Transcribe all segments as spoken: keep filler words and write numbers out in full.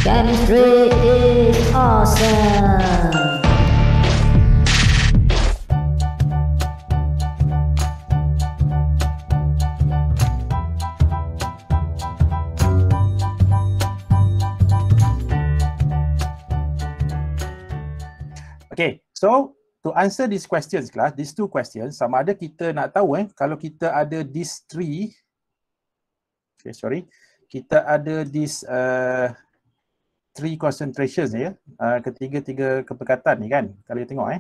Chemistry is awesome. Okay, so to answer these questions class, these two questions, sama ada kita nak tahu eh, kalau kita ada these three, okay, sorry, kita ada these uh, three concentrations ya, uh, ketiga-tiga kepekatan ni kan, kalau you tengok eh.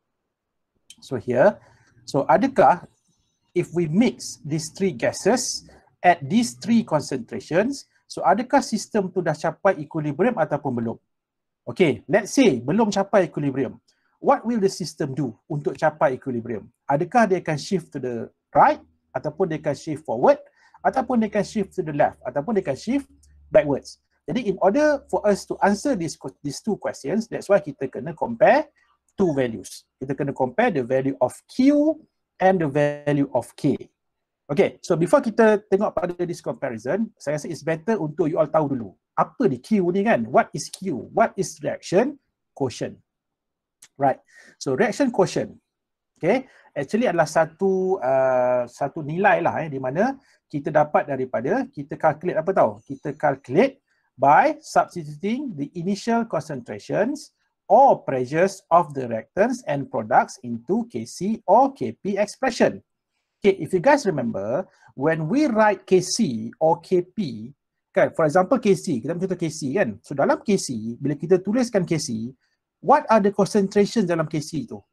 So here, so adakah if we mix these three gases at these three concentrations, so adakah sistem tu dah capai equilibrium ataupun belum? Okay, let's say belum capai equilibrium. What will the system do untuk capai equilibrium? Adakah dia akan shift to the right, ataupun dia akan shift forward, ataupun dia akan shift to the left, ataupun dia akan shift backwards? Jadi in order for us to answer these, these two questions, that's why kita kena compare two values. Kita kena compare the value of Q and the value of K. Okay, so before kita tengok pada this comparison, saya rasa it's better untuk you all tahu dulu. Apa di Q ni kan? What is Q? What is reaction quotient? Right, so reaction quotient, okay, actually adalah satu uh, satu nilai lah eh, di mana kita dapat daripada, kita calculate apa tahu? Kita calculate by substituting the initial concentrations or pressures of the reactants and products into K C or K P expression. Okay, if you guys remember, when we write K C or K P, kan, for example K C, kita ambil contoh K C kan, so dalam K C, bila kita tuliskan K C, what are the concentrations dalam K C tu?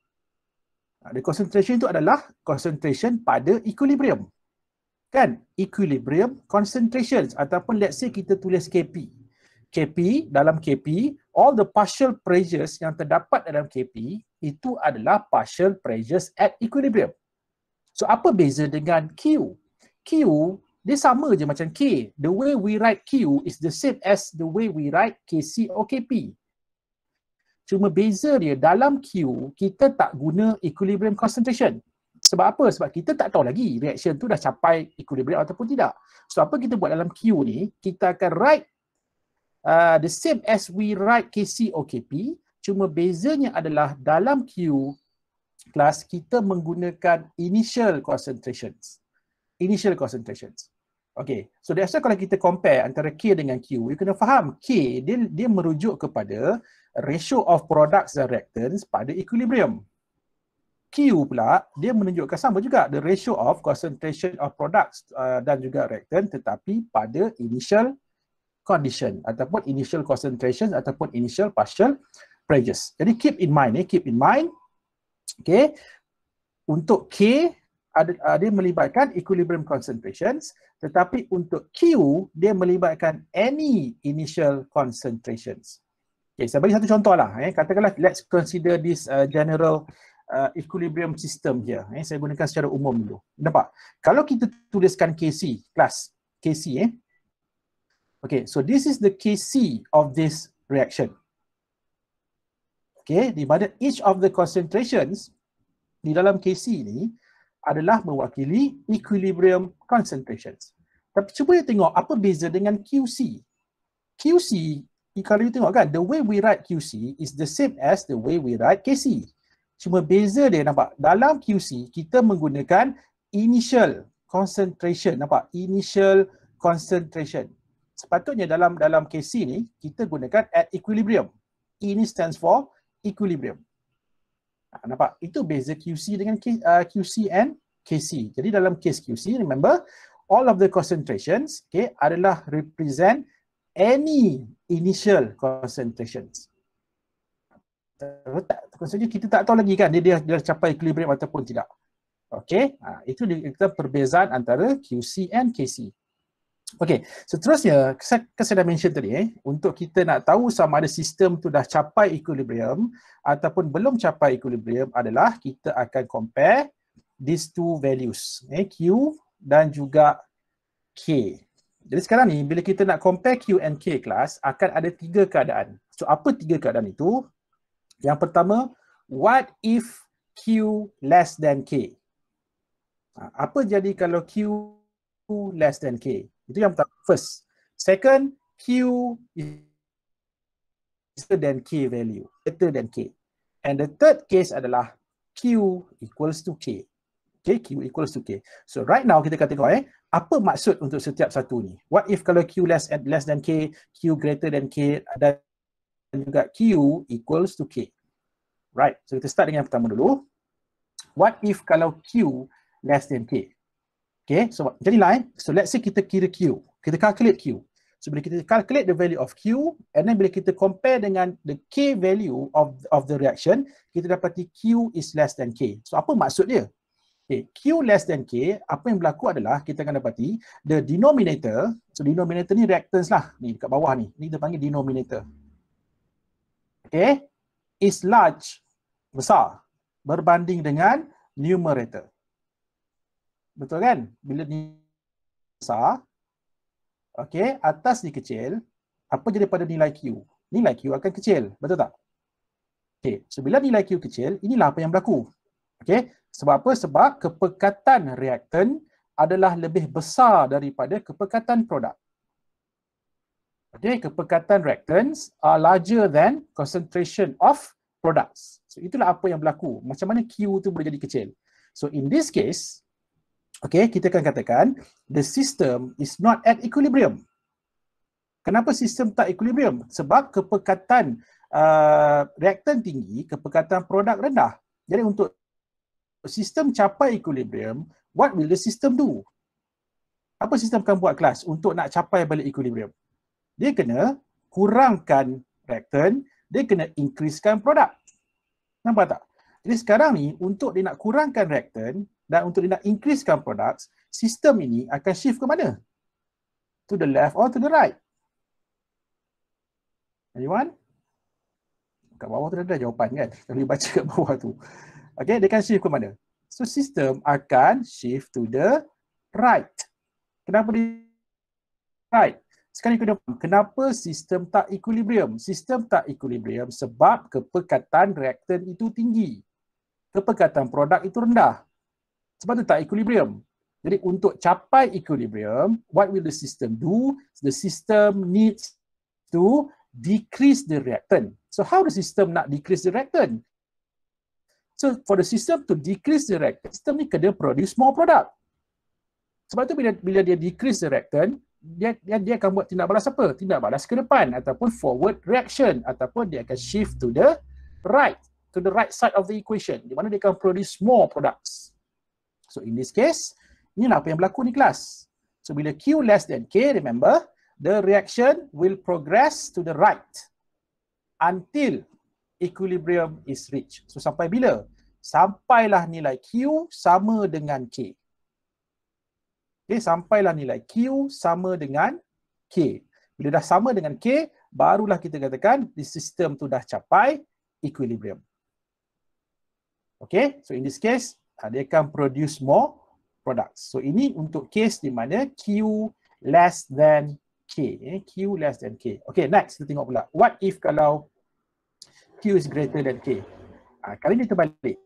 The concentration itu adalah concentration pada equilibrium. Kan? Equilibrium concentrations, ataupun let's say kita tulis K P. K P, dalam K P, all the partial pressures yang terdapat dalam K P itu adalah partial pressures at equilibrium. So apa beza dengan Q? Q dia sama je macam K. The way we write Q is the same as the way we write K C or K P. Cuma beza dia dalam Q, kita tak guna equilibrium concentration. Sebab apa? Sebab kita tak tahu lagi reaction tu dah capai equilibrium ataupun tidak. So apa kita buat dalam Q ni, kita akan write uh, the same as we write K C or K P, cuma bezanya adalah dalam Q class kita menggunakan initial concentrations. Initial concentrations. Okay, so that's why kalau kita compare antara K dengan Q, you kena faham K dia, dia merujuk kepada ratio of products and reactants pada equilibrium. Q pula, dia menunjukkan sama juga, the ratio of concentration of products uh, dan juga reactant tetapi pada initial condition ataupun initial concentration ataupun initial partial pressures. Jadi keep in mind, eh, keep in mind, okay, untuk K, ada, uh, dia melibatkan equilibrium concentrations, tetapi untuk Q, dia melibatkan any initial concentrations. Okay, saya bagi satu contoh lah, eh. Katakanlah, let's consider this uh, general Uh, equilibrium system here. Eh, saya gunakan secara umum dulu. Nampak? Kalau kita tuliskan K C, kelas K C eh. Okay, so this is the K C of this reaction. Okay, di mana each of the concentrations di dalam K C ni adalah mewakili equilibrium concentrations. Tapi cuba you tengok apa beza dengan Q C. Q C, kalau you tengok kan, the way we write Q C is the same as the way we write K C. Cuma beza dia, nampak, dalam Q C kita menggunakan initial concentration, nampak, initial concentration. Sepatutnya dalam dalam K C ni kita gunakan at equilibrium. E ni stands for equilibrium. Ha, nampak, itu beza Q C dengan K, uh, Q C and K C. Jadi dalam case Q C, remember, all of the concentrations, okay, adalah represent any initial concentrations. Maksudnya kita tak tahu lagi kan dia, dia, dia capai equilibrium ataupun tidak. Okey, ha, itu kita perbezaan antara Q C and K C. Okey, seterusnya saya, saya dah mention tadi eh, untuk kita nak tahu sama ada sistem tu dah capai equilibrium ataupun belum capai equilibrium adalah kita akan compare these two values, eh, Q dan juga K. Jadi sekarang ni bila kita nak compare Q and K class, akan ada tiga keadaan. So apa tiga keadaan itu? Yang pertama, what if Q less than K? Apa jadi kalau Q less than K? Itu yang pertama. First. Second, Q greater than K value, greater than K. And the third case adalah Q equals to K. Okay, Q equals to K. So right now kita kata eh, apa maksud untuk setiap satu ni? What if kalau Q less and less than K, Q greater than K, dan juga Q equals to K. Right, so kita start dengan yang pertama dulu. What if kalau Q less than K? Okay, so jadi lain. So let's say kita kira Q, kita calculate Q. So bila kita calculate the value of Q, and then bila kita compare dengan the K value of of the reaction, kita dapati Q is less than K. So apa maksud dia? Okay, Q less than K, apa yang berlaku adalah kita akan dapati the denominator, so denominator ni reactance lah, ni dekat bawah ni, ni kita panggil denominator. Okay, is large, besar, berbanding dengan numerator. Betul kan? Bila ni besar, okay, atas ni kecil, apa jadi pada nilai Q? Nilai Q akan kecil, betul tak? Okay, so bila nilai Q kecil, inilah apa yang berlaku. Okay, sebab apa? Sebab kepekatan reaktan adalah lebih besar daripada kepekatan produk. Okay, kepekatan reactants are larger than concentration of products. So itulah apa yang berlaku. Macam mana Q tu boleh jadi kecil? So in this case, okay, kita akan katakan the system is not at equilibrium. Kenapa sistem tak equilibrium? Sebab kepekatan uh, reaktan tinggi, kepekatan produk rendah. Jadi untuk sistem capai equilibrium, what will the system do? Apa sistem akan buat kelas untuk nak capai balik equilibrium? Dia kena kurangkan reaktan, dia kena increasekan produk. Nampak tak? Jadi sekarang ni untuk dia nak kurangkan reaktan dan untuk dia nak increasekan produk, sistem ini akan shift ke mana? To the left or to the right? Anyone? Kat bawah tu ada jawapan kan? Kalau dia baca kat bawah tu. Okay, dia akan shift ke mana? So sistem akan shift to the right. Kenapa dia right? Sekarang kita faham kenapa sistem tak equilibrium. Sistem tak equilibrium sebab kepekatan reaktan itu tinggi. Kepekatan produk itu rendah. Sebab itu tak equilibrium. Jadi untuk capai equilibrium, what will the system do? The system needs to decrease the reactant. So how the system nak decrease the reactant? So for the system to decrease the reactant, system ni kena produce more product. Sebab tu bila bila dia decrease the reactant, dia, dia dia akan buat tindak balas apa? Tindak balas ke depan ataupun forward reaction ataupun dia akan shift to the right, to the right side of the equation di mana dia akan produce more products. So in this case, inilah apa yang berlaku ni kelas. So bila Q less than K, remember, the reaction will progress to the right until equilibrium is reached. So sampai bila? Sampailah nilai Q sama dengan K. Okay, sampailah nilai Q sama dengan K. Bila dah sama dengan K, barulah kita katakan the system tu dah capai equilibrium. Okay, so in this case, dia akan produce more products. So ini untuk case di mana Q less than K. Eh? Q less than K. Okay, next kita tengok pula. What if kalau Q is greater than K? Ha, kali ni terbalik.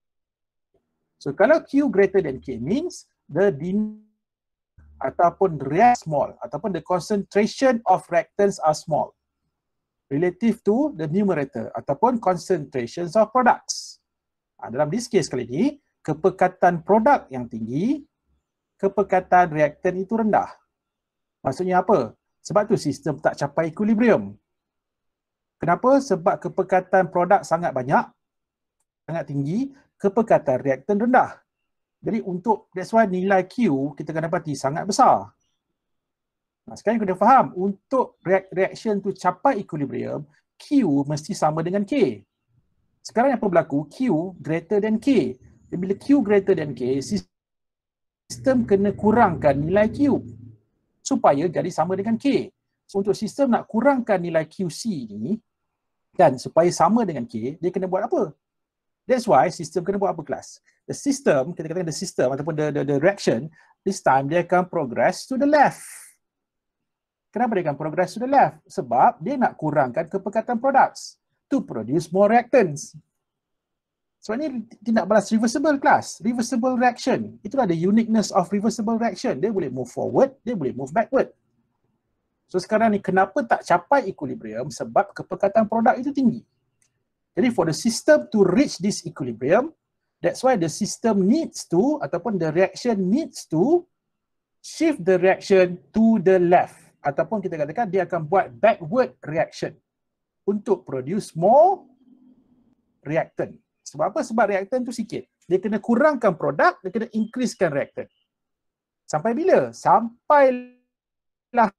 So kalau Q greater than K means the din ataupun react small ataupun the concentration of reactants are small relative to the numerator ataupun concentrations of products. Ha, dalam this case kali ni, kepekatan produk yang tinggi, kepekatan reaktan itu rendah. Maksudnya apa? Sebab tu sistem tak capai equilibrium. Kenapa? Sebab kepekatan produk sangat banyak, sangat tinggi, kepekatan reaktan rendah. Jadi untuk, that's why nilai Q kita akan dapati sangat besar. Nah, sekarang kita faham, untuk reaction tu capai equilibrium, Q mesti sama dengan K. Sekarang apa berlaku? Q greater than K. Dan bila Q greater than K, sistem kena kurangkan nilai Q supaya jadi sama dengan K. So untuk sistem nak kurangkan nilai Q C ni dan supaya sama dengan K, dia kena buat apa? That's why sistem kena buat apa kelas? The system, kita katakan the system ataupun the, the, the reaction, this time dia akan progress to the left. Kenapa dia akan progress to the left? Sebab dia nak kurangkan kepekatan products to produce more reactants. Sebab ni tindak balas reversible class, reversible reaction. Itulah the uniqueness of reversible reaction. Dia boleh move forward, dia boleh move backward. So sekarang ni kenapa tak capai equilibrium? Sebab kepekatan produk itu tinggi. Jadi for the system to reach this equilibrium, that's why the system needs to, ataupun the reaction needs to shift the reaction to the left. Ataupun kita katakan dia akan buat backward reaction untuk produce more reactant. Sebab apa? Sebab reactant tu sikit. Dia kena kurangkan produk, dia kena increasekan reactant. Sampai bila? Sampailah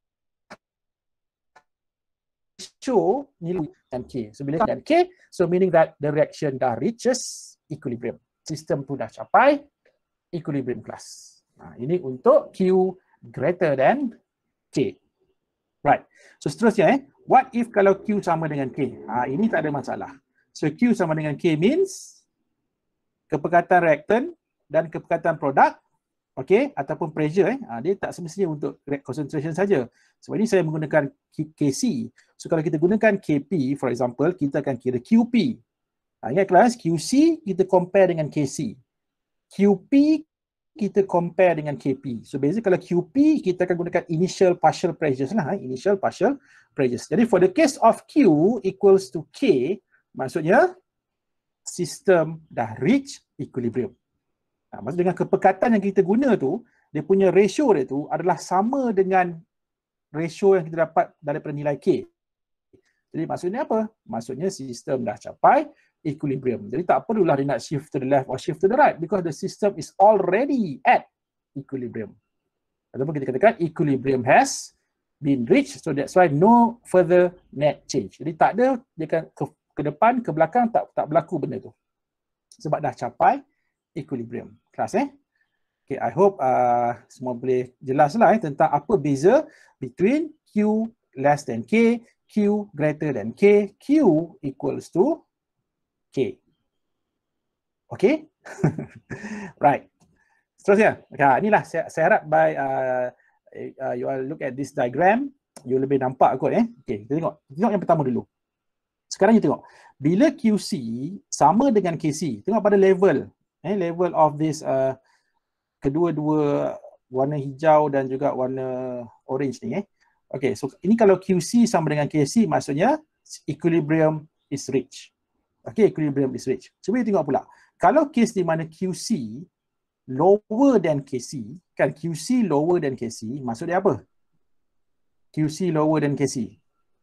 show nilai dan K. So bila dan K, so meaning that the reaction dah reaches equilibrium. Sistem tu dah capai equilibrium class. Nah, ini untuk Q greater than K. Right. So seterusnya eh, what if kalau Q sama dengan K? Ha, ini tak ada masalah. So Q sama dengan K means kepekatan reactant dan kepekatan produk, okay, ataupun pressure eh, ha, dia tak semestinya untuk concentration saja. Sebab ini saya menggunakan K C. So kalau kita gunakan K P, for example, kita akan kira Q P. Ha, ingat kelas, Q C kita compare dengan K C. Q P kita compare dengan K P. So basically kalau Q P kita akan gunakan initial partial pressures lah, eh, initial partial pressures. Jadi for the case of Q equals to K, maksudnya sistem dah reach equilibrium. Ha, maksud dengan kepekatan yang kita guna tu, dia punya ratio dia tu adalah sama dengan ratio yang kita dapat daripada nilai K. Jadi maksudnya apa? Maksudnya sistem dah capai equilibrium. Jadi tak perlulah dia nak shift to the left or shift to the right because the system is already at equilibrium. Ataupun kita katakan equilibrium has been reached, so that's why no further net change. Jadi tak ada, dia kan ke, ke depan, ke belakang tak tak berlaku benda tu. Sebab dah capai equilibrium. Kelas eh? Okay, I hope uh, semua boleh jelas lah eh, tentang apa beza between Q less than K, Q greater than K, Q equals to K. Okay? Right. Seterusnya. Ha, inilah saya, saya harap by uh, uh, you all look at this diagram, you lebih nampak kot eh. Okay, kita tengok. Kita tengok yang pertama dulu. Sekarang kita tengok. Bila Q C sama dengan K C, tengok pada level. Eh, level of this uh, kedua-dua warna hijau dan juga warna orange ni eh. Okay, so ini kalau Q C sama dengan K C, maksudnya equilibrium is reached. Okay, equilibrium is reached. Cuba kita tengok pula. Kalau case di mana Q C lower than K C, kan Q C lower than K C, maksud dia apa? Q C lower than K C.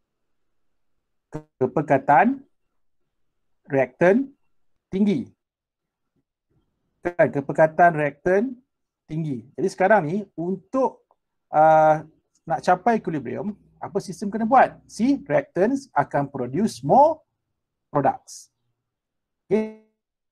Kepekatan reactant tinggi. Kan, kepekatan reactant tinggi. Jadi sekarang ni untuk uh, nak capai equilibrium, apa sistem kena buat? Si reactants akan produce more products. Okay.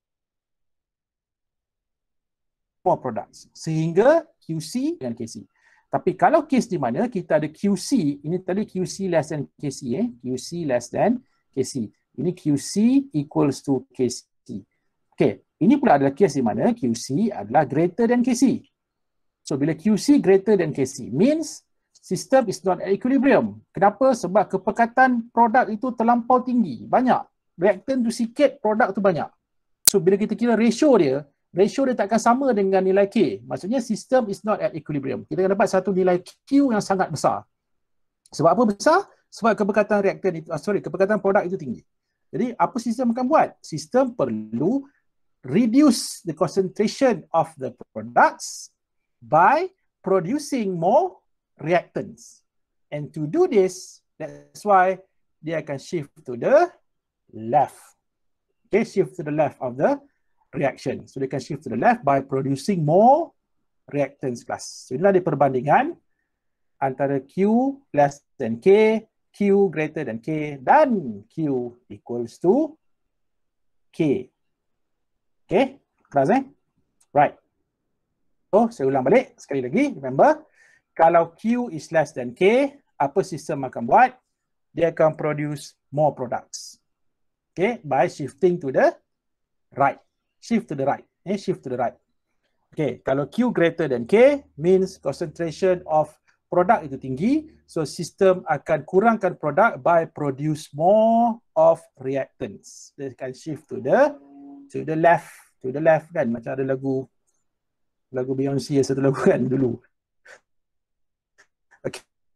More products. Sehingga Q C dan K C. Tapi kalau case di mana kita ada Q C, ini tadi Q C less than K C eh. Q C less than K C. Ini Q C equals to K C. Okay. Ini pula adalah case di mana Q C adalah greater than K C. So bila Q C greater than K C means system is not at equilibrium. Kenapa? Sebab kepekatan produk itu terlampau tinggi. Banyak. Reactant tu sikit, produk tu banyak. So bila kita kira ratio dia, ratio dia takkan sama dengan nilai K. Maksudnya system is not at equilibrium. Kita akan dapat satu nilai Q yang sangat besar. Sebab apa besar? Sebab kepekatan reactant itu, ah, sorry, kepekatan produk itu tinggi. Jadi apa sistem akan buat? Sistem perlu reduce the concentration of the products by producing more reactants. And to do this, that's why dia akan shift to the left. Okay, shift to the left of the reaction. So dia akan shift to the left by producing more reactants class. So inilah dia perbandingan antara Q less than K, Q greater than K dan Q equals to K. Okay, kelas eh? Right. So, saya ulang balik sekali lagi. Remember, kalau Q is less than K, apa sistem akan buat? Dia akan produce more products. Okay, by shifting to the right. Shift to the right. Eh, shift to the right. Okay, kalau Q greater than K means concentration of produk itu tinggi. So, sistem akan kurangkan produk by produce more of reactants. Dia akan shift to the to the left, to the left kan, macam ada lagu lagu Beyonce satu lagu kan dulu. Okay.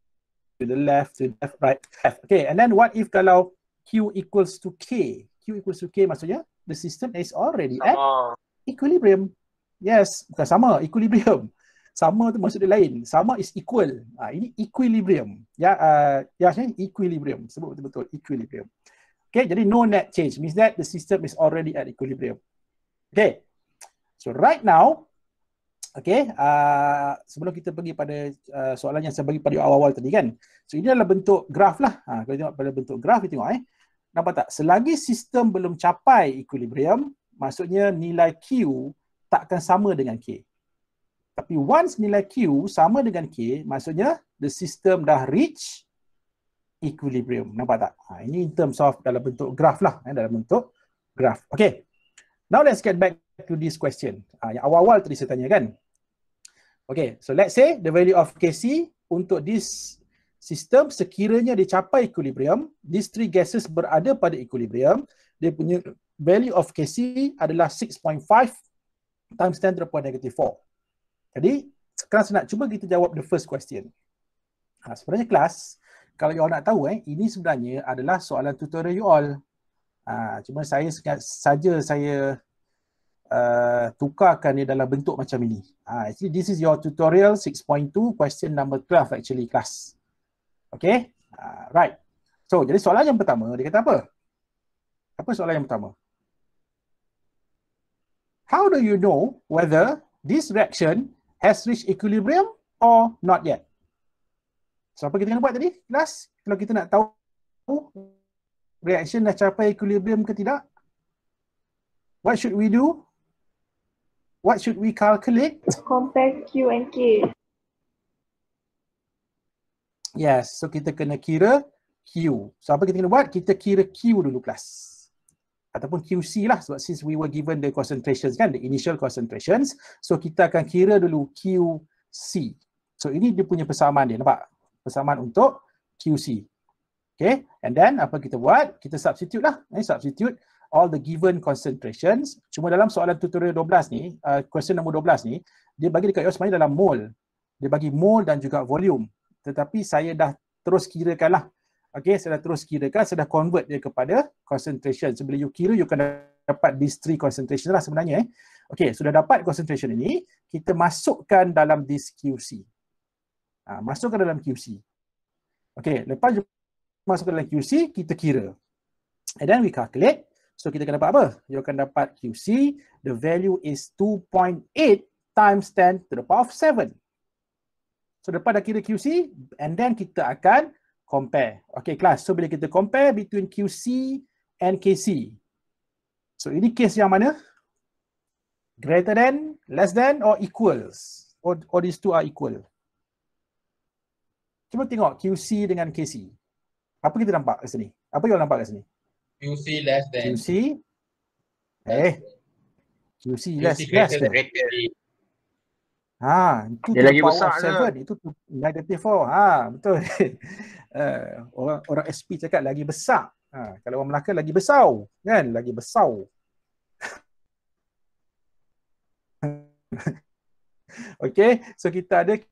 to the left, to the left, right, left. Okay, and then what if kalau Q equals to K? Q equals to K maksudnya the system is already at Sama. equilibrium. Yes, bukan sama, equilibrium. Sama tu maksud dia lain. Sama is equal. Ha, ini equilibrium. Ya, uh, ya, equilibrium. Sebut betul-betul equilibrium. Okay, jadi no net change means that the system is already at equilibrium. Okay, so right now, okay, uh, sebelum kita pergi pada uh, soalan yang saya bagi pada awal-awal tadi kan. So ini adalah bentuk graf lah. Ha, kalau tengok pada bentuk graf, kita tengok eh. Nampak tak? Selagi sistem belum capai equilibrium, maksudnya nilai Q takkan sama dengan K. Tapi once nilai Q sama dengan K, maksudnya the system dah reach equilibrium. Nampak tak? Ha, ini in terms of dalam bentuk graf lah. Eh, dalam bentuk graf. Okay. Now let's get back to this question. Ha, yang awal-awal tadi saya tanya kan. Okay. So let's say the value of K C untuk this system sekiranya dicapai equilibrium, these three gases berada pada equilibrium, dia punya value of K C adalah six point five times ten to the power negative four. Jadi, sekarang saya nak cuba kita jawab the first question. Ha, sebenarnya kelas, kalau you all nak tahu, eh, ini sebenarnya adalah soalan tutorial you all. Ha, cuma saya saja saya uh, tukarkan dia dalam bentuk macam ini. Ha, actually, this is your tutorial six point two, question number twelve actually, kelas. Okay? Ha, right. So, jadi soalan yang pertama, dia kata apa? Apa soalan yang pertama? How do you know whether this reaction has reached equilibrium or not yet? So apa kita kena buat tadi? Kelas, kalau kita nak tahu reaction dah capai equilibrium ke tidak, what should we do? What should we calculate? Compare Q and K. Yes, so kita kena kira Q. So apa kita kena buat? Kita kira Q dulu kelas. Ataupun Q C lah, sebab since we were given the concentrations kan, the initial concentrations, so kita akan kira dulu Q C. So ini dia punya persamaan dia, nampak? Persamaan untuk Q C. Okay, and then apa kita buat? Kita substitute lah, eh, substitute all the given concentrations. Cuma dalam soalan tutorial dua belas ni, uh, question nombor dua belas ni, dia bagi dekat you sebenarnya dalam mole. Dia bagi mole dan juga volume. Tetapi saya dah terus kirakan lah. Okay, saya dah terus kirakan, saya dah convert dia kepada concentration. So, bila you kira, you akan dapat these three concentration lah sebenarnya. Eh. Okay, sudah dapat concentration ini, kita masukkan dalam this Q C. Ha, masukkan dalam Q C. Okay, lepas masukkan dalam Q C, kita kira. And then we calculate. So, kita akan dapat apa? You akan dapat Q C, the value is two point eight times ten to the power of seven. So, lepas dah kira Q C, and then kita akan compare. Okay, kelas. So, bila kita compare between Q C and K C. So, ini case yang mana? Greater than, less than, or equals? Or, or these two are equal? Cuba tengok Q C dengan K C. Apa kita nampak kat sini? Apa yang nampak kat sini? Q C less than. Q C. Eh. Q C less, Q C less greater than. than. Ha, itu Dia to lagi power besar of seven, itu to negative four. Ha, betul. uh, orang orang S P cakap lagi besar. Ha, kalau orang Melaka lagi besar, kan? Lagi besar. Okay, so kita ada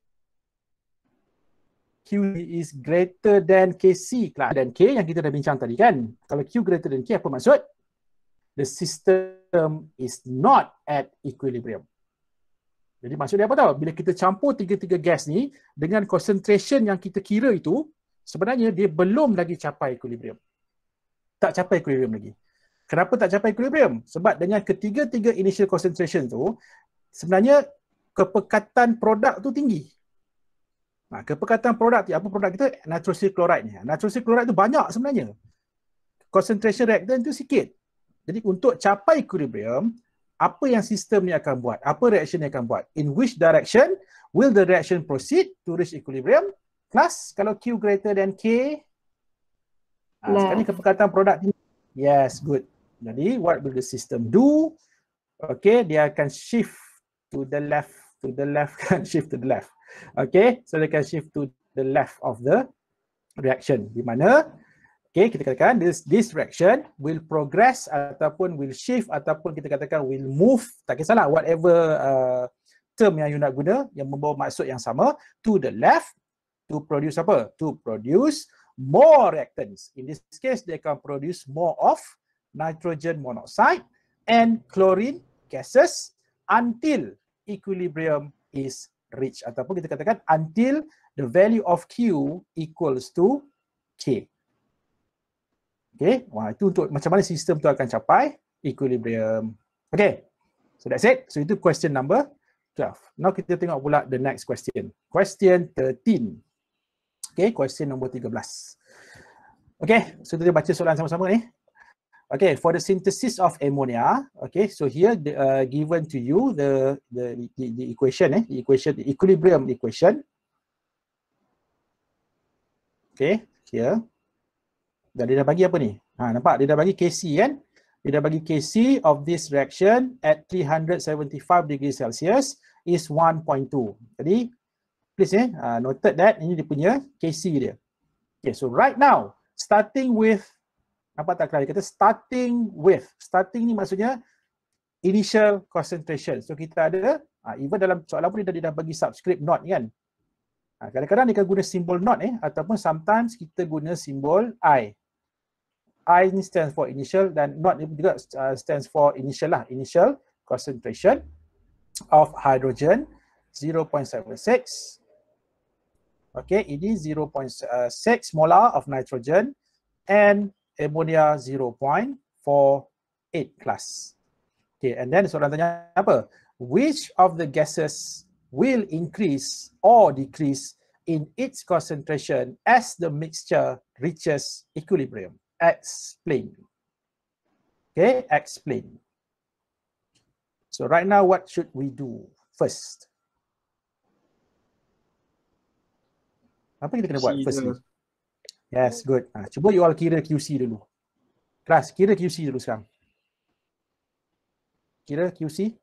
Q is greater than K C, kelas. Dan K yang kita dah bincang tadi kan. Kalau Q greater than K, apa maksud? The system is not at equilibrium. Jadi maksud dia apa tahu? Bila kita campur tiga-tiga gas ni dengan concentration yang kita kira itu, sebenarnya dia belum lagi capai equilibrium. Tak capai equilibrium lagi. Kenapa tak capai equilibrium? Sebab dengan ketiga-tiga initial concentration tu, sebenarnya kepekatan produk tu tinggi. Nah, kepekatan produk tu, apa produk kita? Nitrosyl chloride ni. Nitrosyl chloride tu banyak sebenarnya. Concentration reactant tu sikit. Jadi untuk capai equilibrium, apa yang sistem ni akan buat? Apa reaction ni akan buat? In which direction will the reaction proceed to reach equilibrium? Plus, kalau Q greater than K, ha, sekarang ni kepekatan produk tinggi. Yes, good. Jadi, what will the system do? Okay, dia akan shift to the left, to the left, shift to the left. Okay, so dia akan shift to the left of the reaction. Di mana, okay, kita katakan this, this reaction will progress ataupun will shift ataupun kita katakan will move, tak kisahlah, whatever uh, term yang you nak guna yang membawa maksud yang sama, to the left to produce apa? To produce more reactants. In this case, they can produce more of nitrogen monoxide and chlorine gases until equilibrium is reached. Ataupun kita katakan until the value of Q equals to K. Okay, wah, itu untuk macam mana sistem tu akan capai equilibrium. Okay, so that's it. So itu question number twelve. Now kita tengok pula the next question. Question thirteen. Okay, question nombor tiga belas. Okay, so kita baca soalan sama-sama ni. Okay, for the synthesis of ammonia, okay, so here the, uh, given to you the the the, the equation, eh, the equation, the equilibrium equation. Okay, here. Dan dia dah bagi apa ni? Ha, nampak? Dia dah bagi K C kan? Dia dah bagi K C of this reaction at three hundred seventy-five degrees Celsius is one point two. Jadi, please eh, uh, noted that ini dia punya K C dia. Okay, so right now, starting with, nampak tak Clara? Dia kata starting with. Starting ni maksudnya initial concentration. So kita ada, uh, even dalam soalan pun dia dah, dia dah bagi subscript not kan? Uh, kadang-kadang dia akan guna simbol not eh, ataupun sometimes kita guna simbol I. I ni stands for initial dan not ni juga uh, stands for initial lah. Initial concentration of hydrogen zero point seven six. Okay, ini zero point six molar of nitrogen and ammonia zero point four eight class. Okay, and then soalan tanya apa? Which of the gases will increase or decrease in its concentration as the mixture reaches equilibrium? Explain. Okay, explain. So right now, what should we do first? Apa kita kena buat first ni? Yes, good. Ha, cuba you all kira Q C dulu. Kelas, kira Q C dulu sekarang. Kira Q C.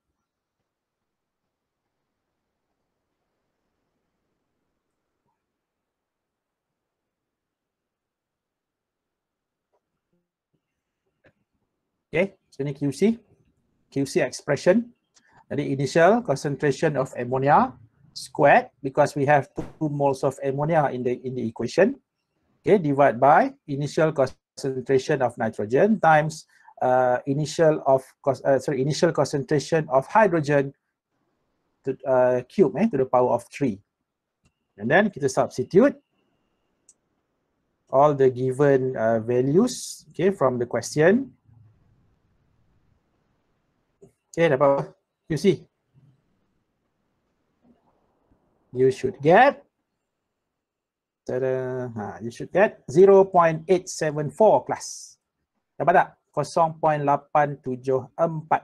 Okay, so ini Q C. Q C expression. Jadi initial concentration of ammonia squared because we have two moles of ammonia in the in the equation. Okay, divide by initial concentration of nitrogen times uh, initial of uh, sorry initial concentration of hydrogen to uh, cube eh, to the power of three. And then kita substitute all the given uh, values okay from the question. Okay, dapat apa? You see. You should get tada, ha, you should get zero point eight seven four class. Dapat tak? zero point lapan tujuh empat.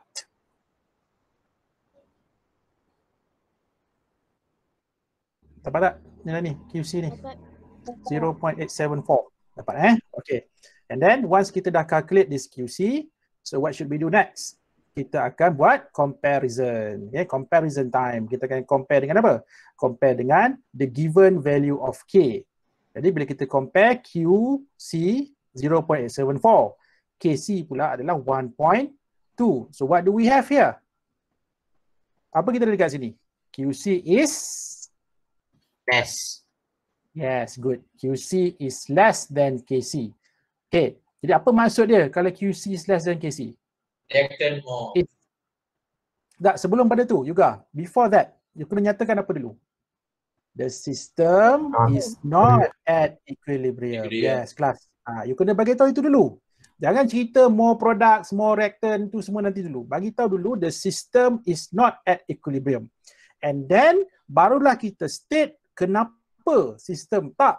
Dapat tak? Nilai ni, Q C ni. zero point eight seven four. Dapat eh? Okay. And then once kita dah calculate this Q C, so what should we do next? Kita akan buat comparison. Okay, comparison time. Kita akan compare dengan apa? Compare dengan the given value of K. Jadi bila kita compare Q C zero point eight seven four, K C pula adalah one point two. So what do we have here? Apa kita ada dekat sini? Q C is less. Yes, good. Q C is less than K C. Okay, jadi apa maksud dia kalau Q C is less than K C? Reactant more. It, tak, sebelum pada tu juga, before that, you kena nyatakan apa dulu? The system Ah. is not at equilibrium. Equilibrium. Yes, kelas. Ah, you kena bagi tahu itu dulu. Jangan cerita more products, more reactant tu semua nanti dulu. Bagi tahu dulu the system is not at equilibrium. And then barulah kita state kenapa sistem tak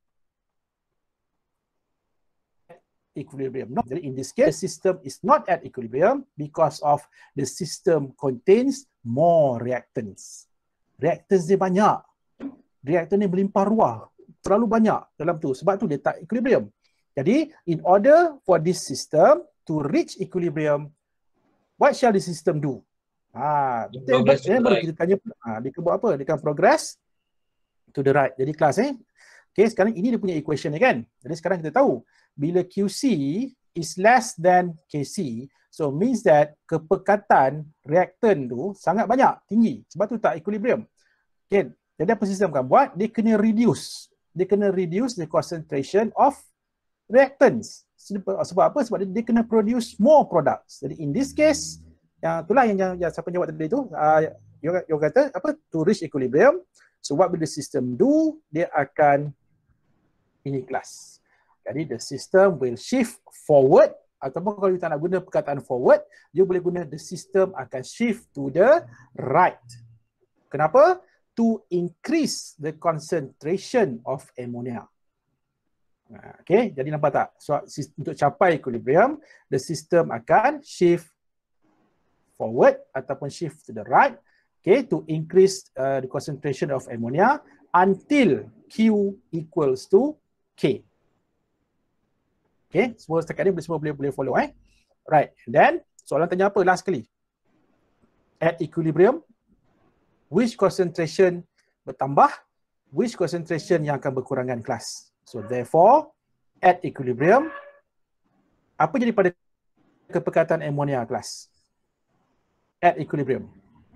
equilibrium. No. Jadi in this case, the system is not at equilibrium because of the system contains more reactants. Reactants dia banyak. Reactant ni melimpah ruah. Terlalu banyak dalam tu. Sebab tu dia tak equilibrium. Jadi, in order for this system to reach equilibrium, what shall the system do? Ha, betul. Progress to Then the baru right. kita tanya, ha, dia akan buat apa? Dia akan progress to the right. Jadi kelas eh. Okay, sekarang ini dia punya equation ni kan. Jadi sekarang kita tahu bila Q C is less than K C, so means that kepekatan reaktan tu sangat banyak, tinggi. Sebab tu tak equilibrium. Okay, jadi apa sistem akan buat? Dia kena reduce. dia kena reduce the concentration of reactants. Sebab apa? Sebab dia, dia kena produce more products. Jadi in this case, yang itulah yang, yang, yang siapa jawab tadi tu, uh, you, you kata apa? To reach equilibrium. So what will the system do? Dia akan ini kelas. Jadi the system will shift forward, ataupun kalau kita nak guna perkataan forward, you boleh guna the system akan shift to the right. Kenapa? To increase the concentration of ammonia. Okay, jadi nampak tak? So, untuk capai equilibrium, the system akan shift forward ataupun shift to the right, okay, to increase uh, the concentration of ammonia until Q equals to K. Okay, semua setakat ni semua boleh boleh follow eh. Right, and then soalan tanya apa last kali? At equilibrium, which concentration bertambah, which concentration yang akan berkurangan kelas. So therefore, at equilibrium, apa jadi pada kepekatan ammonia kelas? At equilibrium.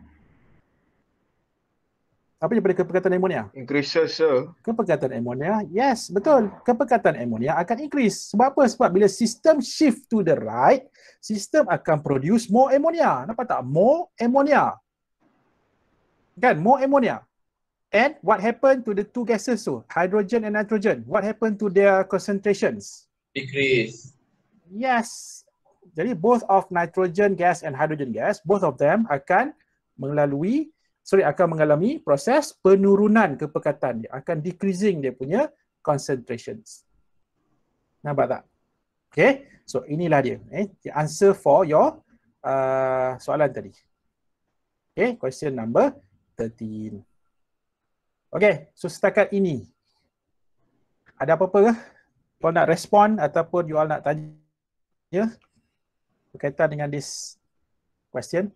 Apa jadi pada kepekatan ammonia? Increases, sir. Kepekatan ammonia, yes, betul. Kepekatan ammonia akan increase. Sebab apa? Sebab bila sistem shift to the right, sistem akan produce more ammonia. Nampak tak? More ammonia. Kan? More ammonia. And what happened to the two gases tu? Hydrogen and nitrogen. What happened to their concentrations? Decrease. Yes. Jadi both of nitrogen gas and hydrogen gas, both of them akan melalui, sorry, akan mengalami proses penurunan kepekatan dia. Akan decreasing dia punya concentrations. Nampak tak? Okay. So inilah dia. Eh, the answer for your uh, soalan tadi. Okay. Question number thirteen. Okay, so setakat ini ada apa-apa ke? Kalau nak respon ataupun you all nak tanya berkaitan dengan this question?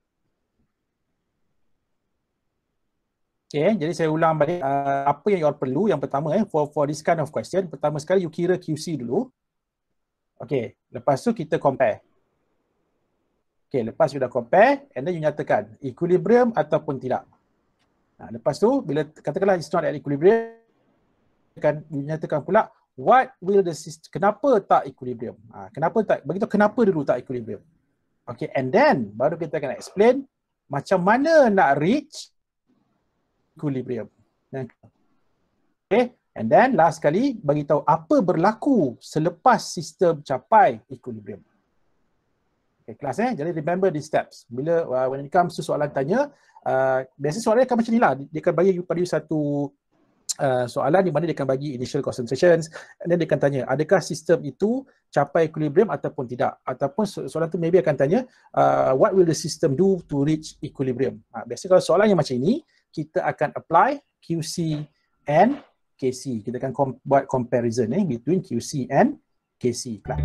Okay, jadi saya ulang balik uh, apa yang you all perlu. Yang pertama eh, for for this kind of question, pertama sekali you kira Q C dulu. Okay, lepas tu kita compare. Okay, lepas you dah compare and then you nyatakan equilibrium ataupun tidak. Nah, lepas tu, bila katakanlah it's not at equilibrium, akan dinyatakan pula what will the system, kenapa tak equilibrium? Ha, kenapa tak, beritahu kenapa dulu tak equilibrium. Okay, and then baru kita akan explain macam mana nak reach equilibrium. Okay, and then last kali beritahu apa berlaku selepas sistem capai equilibrium. Okay, kelas eh, jadi remember these steps. Bila uh, when it comes to soalan tanya, Uh, biasa soalan dia akan macam ni lah. Dia akan bagi you pada you satu uh, soalan di mana dia akan bagi initial concentrations and then dia akan tanya adakah sistem itu capai equilibrium ataupun tidak. Ataupun soalan tu maybe akan tanya uh, what will the system do to reach equilibrium. Uh, biasa kalau soalan yang macam ini kita akan apply Q C and K C. Kita akan com- buat comparison eh, between Q C and K C. Lah.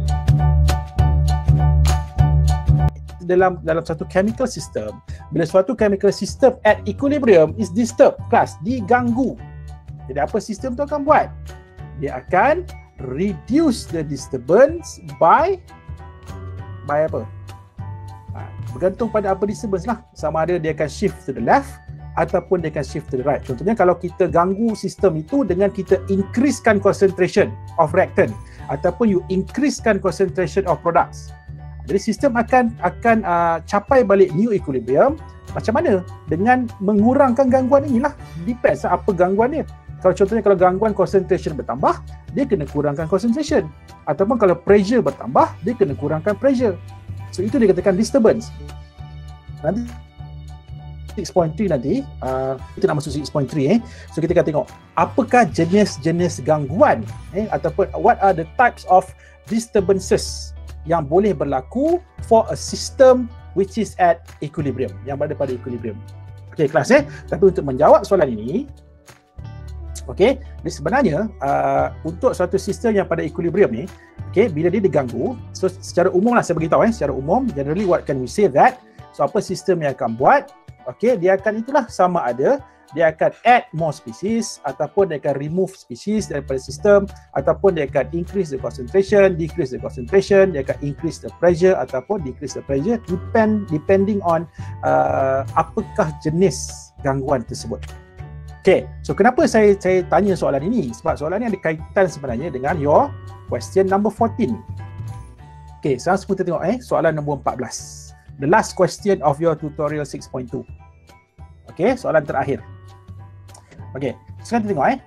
dalam dalam satu chemical system, bila suatu chemical system at equilibrium is disturbed, kelas diganggu. Jadi apa sistem tu akan buat? Dia akan reduce the disturbance by by apa? Ha, bergantung pada apa disturbance lah. Sama ada dia akan shift to the left ataupun dia akan shift to the right. Contohnya kalau kita ganggu sistem itu dengan kita increasekan concentration of reactant ataupun you increasekan concentration of products. Jadi sistem akan akan uh, capai balik new equilibrium macam mana? Dengan mengurangkan gangguan inilah. Depends lah apa gangguan dia. Kalau contohnya kalau gangguan concentration bertambah, dia kena kurangkan concentration. Ataupun kalau pressure bertambah, dia kena kurangkan pressure. So itu dikatakan disturbance. Nanti enam titik tiga nanti, uh, kita nak masuk enam titik tiga eh. So kita akan tengok apakah jenis-jenis gangguan eh ataupun what are the types of disturbances yang boleh berlaku for a system which is at equilibrium, yang berada pada equilibrium. Okey, kelas eh. Tapi untuk menjawab soalan ini, okey, jadi sebenarnya uh, untuk suatu sistem yang pada equilibrium ni, okey, bila dia diganggu, so secara umum lah saya beritahu eh, secara umum, generally what can we say that, so apa sistem yang akan buat, okey, dia akan itulah sama ada dia akan add more species ataupun dia akan remove species daripada sistem ataupun dia akan increase the concentration, decrease the concentration, dia akan increase the pressure ataupun decrease the pressure depend depending on uh, apakah jenis gangguan tersebut. Okay, so kenapa saya saya tanya soalan ini? Sebab soalan ini ada kaitan sebenarnya dengan your question number fourteen. Okay, sekarang kita tengok eh soalan nombor empat belas. The last question of your tutorial six point two. Okay, soalan terakhir. Okay, sekarang kita tengok eh.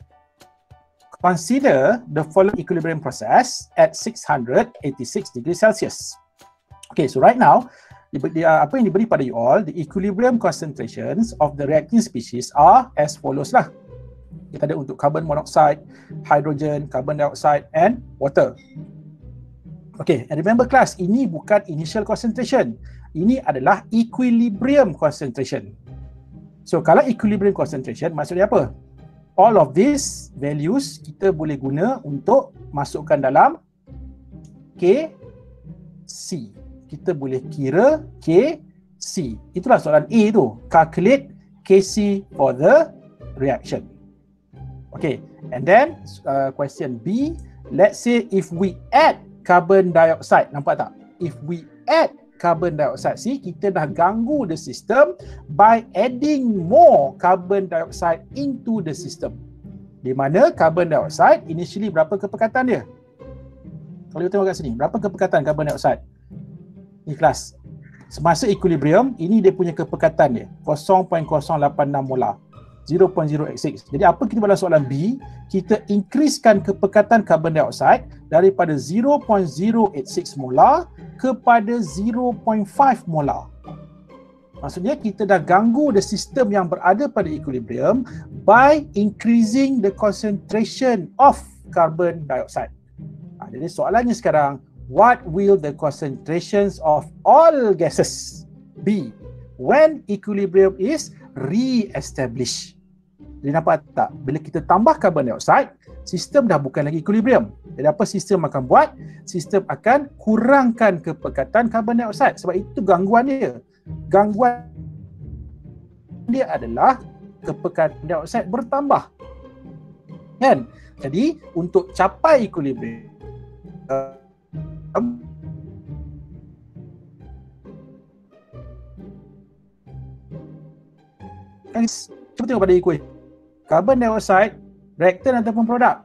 Consider the following equilibrium process at six hundred eighty-six degrees Celsius. Okay, so right now, apa yang diberi pada you all, the equilibrium concentrations of the reacting species are as follows lah. Kita ada untuk carbon monoxide, hydrogen, carbon dioxide and water. Okay, and remember class, ini bukan initial concentration. Ini adalah equilibrium concentration. So kalau equilibrium concentration maksudnya apa? All of these values kita boleh guna untuk masukkan dalam K C. Kita boleh kira K C. Itulah soalan A tu. Calculate K C for the reaction. Okay, and then uh, question B, let's say if we add carbon dioxide, nampak tak? If we add carbon dioxide, see, kita dah ganggu the system by adding more carbon dioxide into the system. Di mana carbon dioxide initially berapa kepekatan dia? Kalau kita tengok kat sini, berapa kepekatan carbon dioxide? Ni kelas. Semasa equilibrium, ini dia punya kepekatan dia, zero point zero lapan enam molar. zero point zero eight six. Jadi apa kita dalam soalan B, kita increasekan kepekatan carbon dioxide daripada zero point zero eight six molar kepada zero point five molar. Maksudnya kita dah ganggu the system yang berada pada equilibrium by increasing the concentration of carbon dioxide. Ha, jadi soalannya sekarang, what will the concentrations of all gases be when equilibrium is re-established? Jadi nampak tak? Bila kita tambah carbon dioxide, sistem dah bukan lagi equilibrium. Jadi apa sistem akan buat? Sistem akan kurangkan kepekatan carbon dioxide. Sebab itu gangguan dia. Gangguan dia adalah kepekatan dioxide bertambah. Kan? Jadi untuk capai equilibrium, kan cuba tengok pada equation. Carbon dioxide, reactant ataupun produk?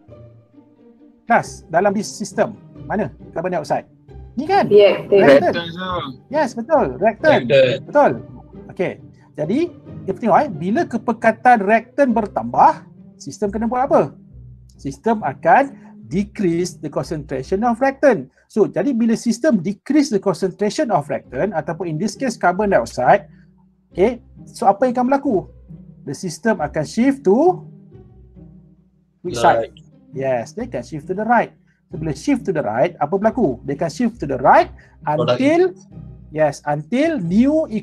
Kelas, dalam this system, mana carbon dioxide? Ni kan? Reactant. Yes, betul. Reactant. Betul. Okey. Jadi, kita tengok eh, bila kepekatan reactant bertambah, sistem kena buat apa? Sistem akan decrease the concentration of reactant. So, jadi bila sistem decrease the concentration of reactant ataupun in this case carbon dioxide, okay, so apa yang akan berlaku? The system akan shift to which side? Yes, they can shift to the right. So, bila shift to the right, apa berlaku? They can shift to the right until yes, until new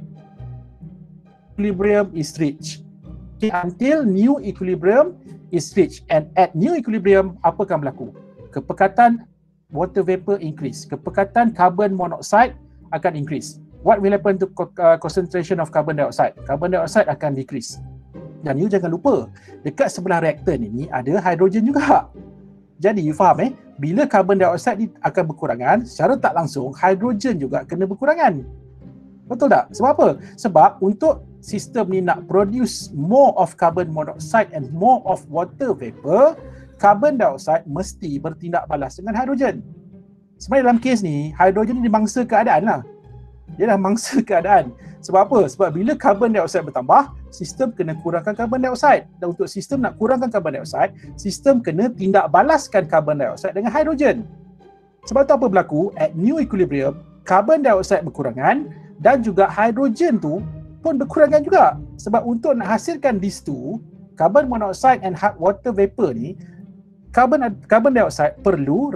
equilibrium is reached. Okay, until new equilibrium is reached, and at new equilibrium apa akan berlaku? Kepekatan water vapor increase, kepekatan carbon monoxide akan increase. What will happen to uh, concentration of carbon dioxide? Carbon dioxide akan decrease. Dan you jangan lupa, dekat sebelah reaktor ini ada hidrogen juga. Jadi you faham eh, bila carbon dioxide ni akan berkurangan, secara tak langsung hidrogen juga kena berkurangan. Betul tak? Sebab apa? Sebab untuk sistem ni nak produce more of carbon monoxide and more of water vapor, carbon dioxide mesti bertindak balas dengan hidrogen. Sebenarnya dalam kes ni, hidrogen ni dimangsa keadaan lah. Dia dah mangsa keadaan. Sebab apa? Sebab bila carbon dioxide bertambah, sistem kena kurangkan carbon dioxide. Dan untuk sistem nak kurangkan carbon dioxide, sistem kena tindak balaskan carbon dioxide dengan hidrogen. Sebab tu apa berlaku? At new equilibrium, carbon dioxide berkurangan dan juga hidrogen tu pun berkurangan juga. Sebab untuk nak hasilkan these two, carbon monoxide and water vapor ni, carbon carbon dioxide perlu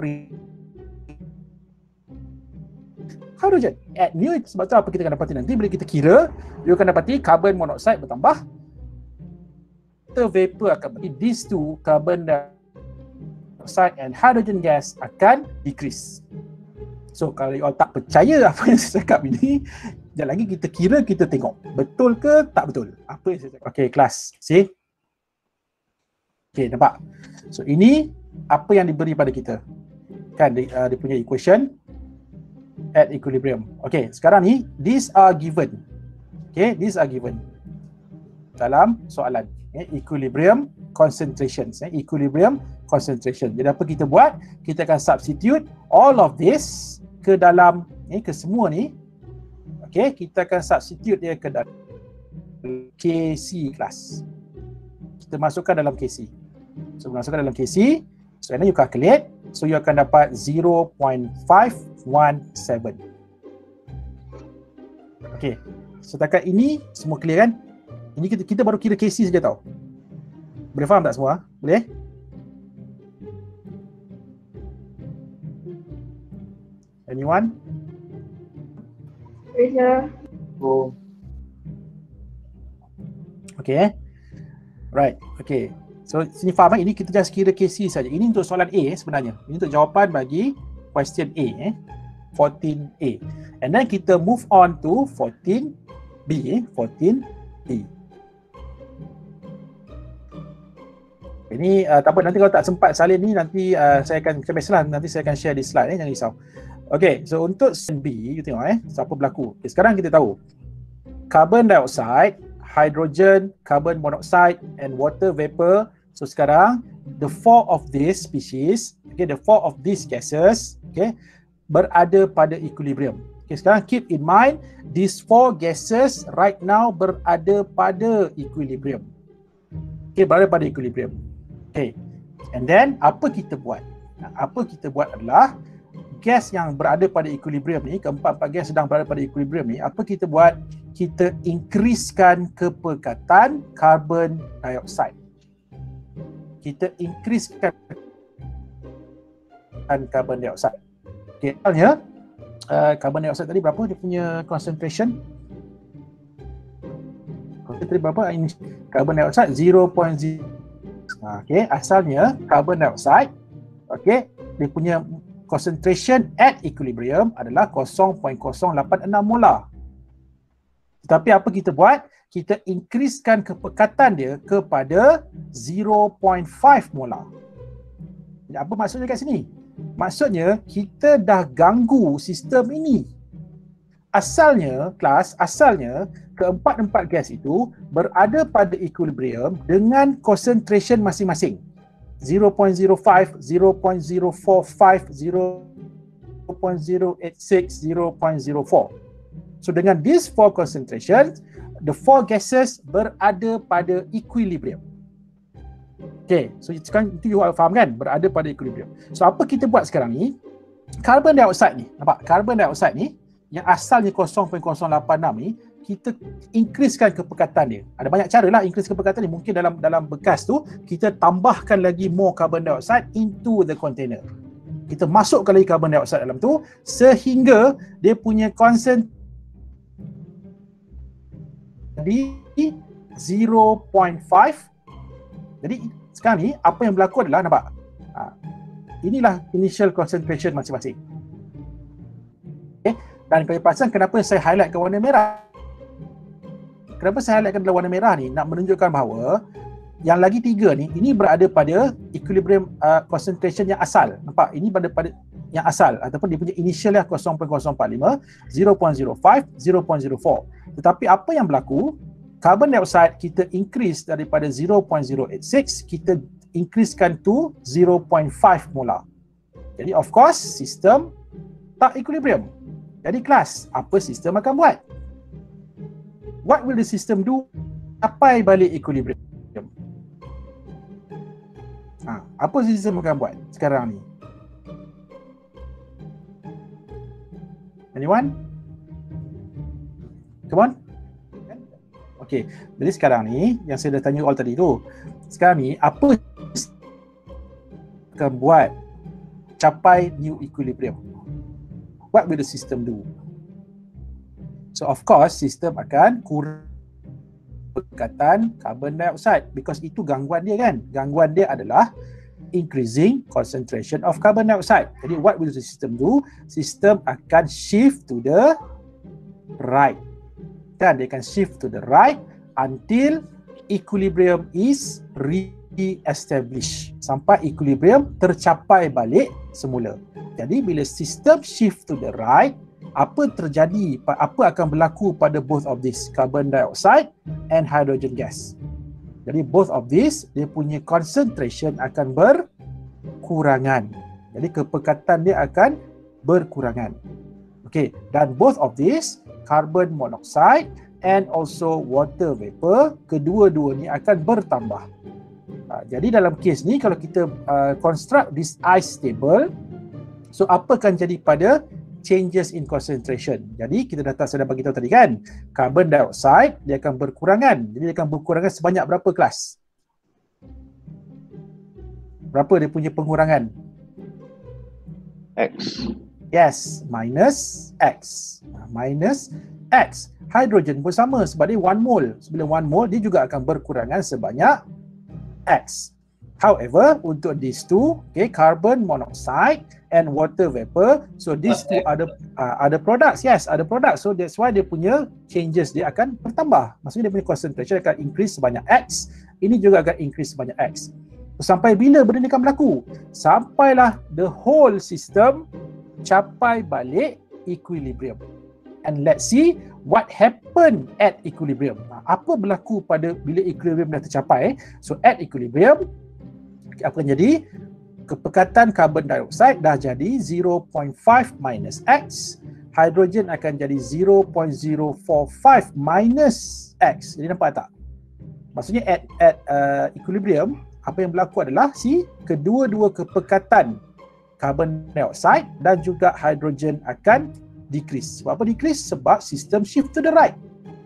hidrogen. At new, sebab tu apa kita akan dapati nanti bila kita kira, you akan dapati carbon monoxide bertambah, water vapor akan bertambah, these two, carbon dioxide and hydrogen gas akan decrease. So kalau you all tak percaya apa yang saya cakap ini, sekejap lagi kita kira, kita tengok betul ke tak betul apa yang saya cakap. Okay, kelas, see? Okay, nampak? So ini apa yang diberi pada kita, kan dia, uh, dia punya equation at equilibrium. Okay, sekarang ni these are given. Okay, these are given. dalam soalan. Eh, equilibrium concentration. Eh, equilibrium concentration. Jadi apa kita buat? Kita akan substitute all of this ke dalam, eh, ke semua ni. Okay, kita akan substitute dia ke dalam K C class. Kita masukkan dalam K C. So, masukkan dalam K C. So, and then you calculate. So, you akan dapat zero point five one seven. Okay. Setakat ini, semua clear kan? Ini kita, kita baru kira K C saja tau. Boleh faham tak semua? Boleh? Anyone? Boleh. Oh. Okay. Right. Okay. So, sini faham eh? Ini kita just kira K C saja. Ini untuk soalan A eh, sebenarnya. Ini untuk jawapan bagi question A eh. fourteen A. And then kita move on to fourteen B eh. fourteen B. Ini uh, tak apa, nanti kalau tak sempat salin ni nanti uh, saya akan, macam biasalah nanti saya akan share di slide eh, jangan risau. Okay, so untuk B, you tengok eh, so apa berlaku. Okay, sekarang kita tahu carbon dioxide, hydrogen, carbon monoxide and water vapor. So sekarang the four of these species, okay, the four of these gases, okay, berada pada equilibrium. Okay, sekarang keep in mind these four gases right now berada pada equilibrium. Okay, berada pada equilibrium. Okay, and then apa kita buat? Apa kita buat adalah gas yang berada pada equilibrium ni, keempat-empat gas sedang berada pada equilibrium ni, apa kita buat? Kita increasekan kepekatan carbon dioxide. Kita increasekan carbon dioxide. Okay, misalnya uh, carbon dioxide tadi berapa dia punya concentration? Tadi berapa? Ini carbon dioxide zero point zero. Okay, asalnya carbon dioxide, okay, dia punya concentration at equilibrium adalah zero point zero lapan enam molar. Tetapi apa kita buat? Kita increasekan kepekatan dia kepada zero point five molar. Apa maksudnya kat sini? Maksudnya kita dah ganggu sistem ini. Asalnya, kelas, asalnya keempat-empat gas itu berada pada equilibrium dengan concentration masing-masing. zero point zero five, zero point zero four five, zero point zero eight six, zero point zero four. So dengan these four concentrations, the four gases berada pada equilibrium. Okay, so sekarang itu you faham kan? Berada pada equilibrium. So apa kita buat sekarang ni? Carbon dioxide ni, nampak? Carbon dioxide ni yang asalnya zero point zero lapan enam ni, kita increasekan kepekatan dia. Ada banyak cara lah increase kepekatan ni. Mungkin dalam dalam bekas tu, kita tambahkan lagi more carbon dioxide into the container. Kita masukkan lagi carbon dioxide dalam tu, sehingga dia punya concentration di zero point five. Jadi sekarang ni, apa yang berlaku adalah, nampak? Ha, inilah initial concentration masing-masing. Okay. Dan kalau perasan kenapa saya highlightkan warna merah? Kenapa saya highlightkan dalam warna merah ni? Nak menunjukkan bahawa yang lagi tiga ni, ini berada pada equilibrium uh, concentration yang asal. Nampak? Ini berada pada yang asal ataupun dia punya initial lah zero point zero empat lima, zero point zero five, zero point zero four. Tetapi apa yang berlaku? Carbon dioxide kita increase daripada zero point zero eight six, kita increasekan to zero point five molar. Jadi of course, sistem tak equilibrium. Jadi kelas, apa sistem akan buat? What will the system do? Sampai balik equilibrium. Ha, apa sistem akan buat sekarang ni? Anyone? Come on. Okay, jadi sekarang ni yang saya dah tanya all tadi tu, sekarang ni apa akan buat capai new equilibrium? What will the system do? So of course, sistem akan kurang kepekatan carbon dioxide because itu gangguan dia kan. Gangguan dia adalah increasing concentration of carbon dioxide. Jadi what will the system do? Sistem akan shift to the right. Kan, dia akan shift to the right until equilibrium is re-established. Sampai equilibrium tercapai balik semula. Jadi bila sistem shift to the right, apa terjadi, apa akan berlaku pada both of this, carbon dioxide and hydrogen gas. Jadi both of this, dia punya concentration akan berkurangan. Jadi kepekatan dia akan berkurangan. Okey, dan both of this, carbon monoxide and also water vapor, kedua-dua ni akan bertambah. Uh, jadi dalam kes ni, kalau kita uh, construct this ice table, so apa akan jadi pada changes in concentration? Jadi kita dah tak sudah bagi tahu tadi kan, carbon dioxide dia akan berkurangan. Jadi dia akan berkurangan sebanyak berapa kelas? Berapa dia punya pengurangan? X. Yes, minus X. Minus X. Hydrogen pun sama sebab dia one mole. Sebila one mole dia juga akan berkurangan sebanyak X. However, untuk these two, okay, carbon monoxide and water vapor, so these two are the uh, other products. Yes, other products. So that's why dia punya changes dia akan bertambah. Maksudnya dia punya concentration akan increase sebanyak X. Ini juga akan increase sebanyak X. So, sampai bila benda ni akan berlaku? Sampailah the whole system capai balik equilibrium. And let's see what happened at equilibrium. Apa berlaku pada bila equilibrium dah tercapai? So at equilibrium, apa yang jadi? Kepekatan carbon dioxide dah jadi zero point five minus X. Hydrogen akan jadi zero point zero four five minus X. Jadi nampak tak? Maksudnya at, at uh, equilibrium, apa yang berlaku adalah si kedua-dua kepekatan carbon dioxide dan juga hydrogen akan decrease. Sebab apa decrease? Sebab sistem shift to the right.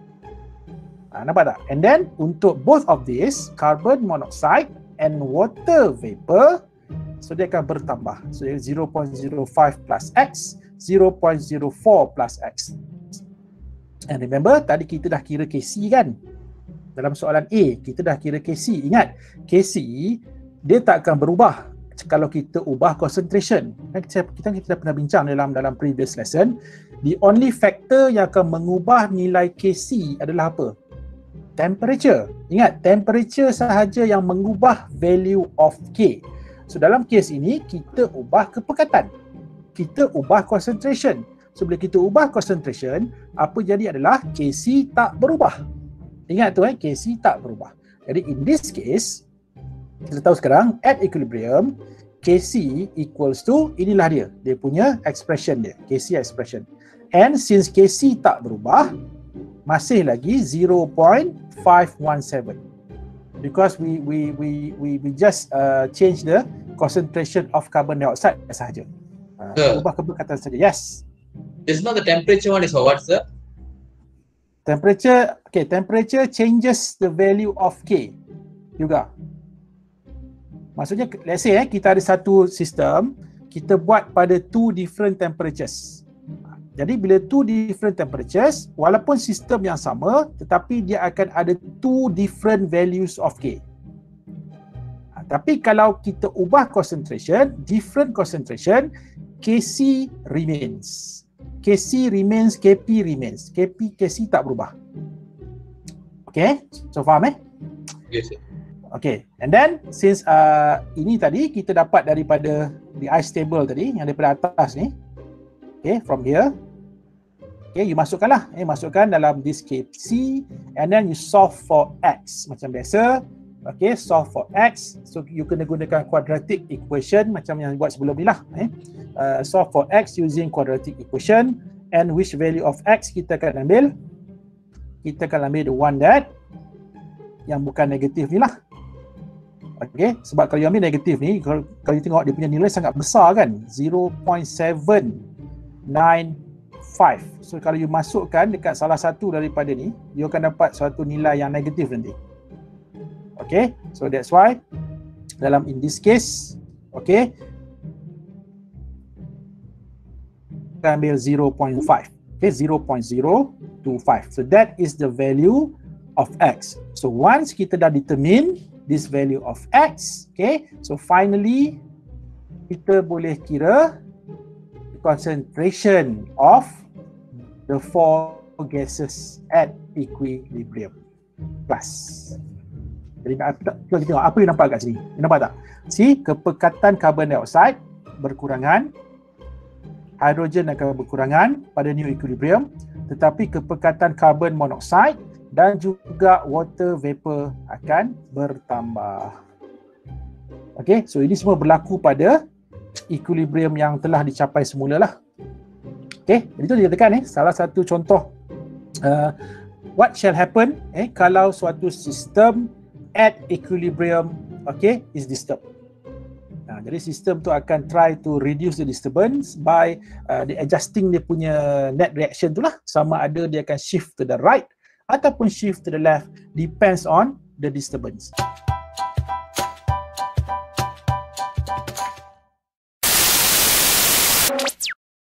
Ha, nampak tak? And then untuk both of this, carbon monoxide and water vapor, so dia akan bertambah. So dia zero point zero five plus X, zero point zero four plus X. And remember, tadi kita dah kira K C kan? Dalam soalan A, kita dah kira K C. Ingat, K C dia tak akan berubah kalau kita ubah concentration. Kita, kita, kita dah pernah bincang dalam dalam previous lesson. The only factor yang akan mengubah nilai K C adalah apa? Temperature. Ingat, temperature sahaja yang mengubah value of K. So dalam kes ini, kita ubah kepekatan. Kita ubah concentration. So bila kita ubah concentration, apa jadi adalah K C tak berubah. Ingat tu eh, K C tak berubah. Jadi in this case, kita tahu sekarang at equilibrium K C equals to, inilah dia, dia punya expression dia, K C expression. And since K C tak berubah, masih lagi zero point five one seven. Because we we we we we just uh, change the concentration of carbon dioxide sahaja. Uh, ubah kepekatan saja. Yes. This is not the temperature one, is what, sir? Temperature, okay, temperature changes the value of K juga. Maksudnya, let's say eh, kita ada satu sistem, kita buat pada two different temperatures. Jadi bila two different temperatures, walaupun sistem yang sama, tetapi dia akan ada two different values of K. Ha, tapi kalau kita ubah concentration, different concentration, K C remains. K C remains, K P remains. K P, K C tak berubah. Okay, so faham eh? Yes, sir. Okay, and then since uh, ini tadi kita dapat daripada the ice table tadi, yang daripada atas ni. Okay, from here. Okay, you masukkanlah. Eh, masukkan dalam this K C and then you solve for X macam biasa. Okay, solve for X. So you kena gunakan quadratic equation macam yang buat sebelum ni lah. Eh. Uh, solve for X using quadratic equation, and which value of X kita akan ambil? Kita akan ambil the one that yang bukan negatif ni lah. Okay, sebab kalau you ambil negatif ni, kalau, kalau you tengok dia punya nilai sangat besar kan, zero point seven nine five. So kalau you masukkan dekat salah satu daripada ni, you akan dapat suatu nilai yang negatif nanti. Okay, so that's why dalam in this case, okay, kita ambil zero point five. Okay, zero point zero two five. So that is the value of X. So once kita dah determine this value of X, okay, so finally kita boleh kira the concentration of the four gases at equilibrium. Plus. Jadi kita tengok apa yang nampak kat sini. You nampak tak? See, kepekatan carbon dioxide berkurangan hidrogen akan berkurangan pada new equilibrium, tetapi kepekatan carbon monoxide dan juga water vapor akan bertambah. Okey, so ini semua berlaku pada equilibrium yang telah dicapai semula lah. Okey, itu dikatakan eh salah satu contoh uh, what shall happen eh kalau suatu sistem at equilibrium okay is disturbed. Nah, jadi sistem tu akan try to reduce the disturbance by uh, the adjusting dia punya net reaction tu lah, sama ada dia akan shift to the right ataupun shift to the left, depends on the disturbance.